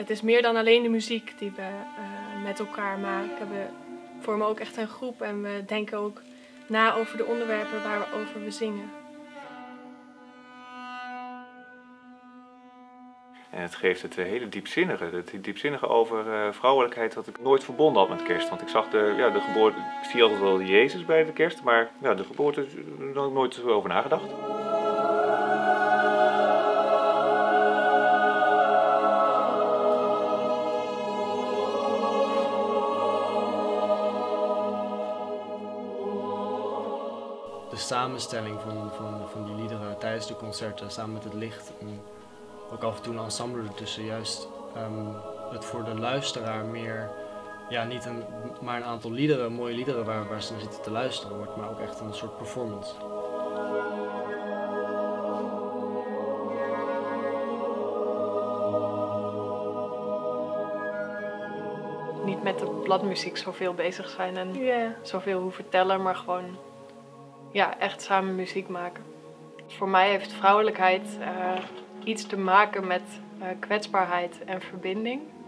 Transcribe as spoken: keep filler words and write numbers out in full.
Het is meer dan alleen de muziek die we uh, met elkaar maken. We vormen ook echt een groep en we denken ook na over de onderwerpen waarover we zingen. En het geeft het hele diepzinnige, het diepzinnige over uh, vrouwelijkheid wat ik nooit verbonden had met kerst. Want ik zag de, ja, de geboorte, ik zie altijd wel Jezus bij de kerst, maar ja, de geboorte, daar heb ik nooit over nagedacht. De samenstelling van, van, van die liederen tijdens de concerten, samen met het licht en ook af en toe een ensemble ertussen, juist um, het voor de luisteraar meer, ja, niet een, maar een aantal liederen, mooie liederen waar, waar ze naar zitten te luisteren wordt, maar ook echt een soort performance. Niet met de bladmuziek zoveel bezig zijn en yeah. zoveel hoeven vertellen, maar gewoon ja, echt samen muziek maken. Voor mij heeft vrouwelijkheid uh, iets te maken met uh, kwetsbaarheid en verbinding.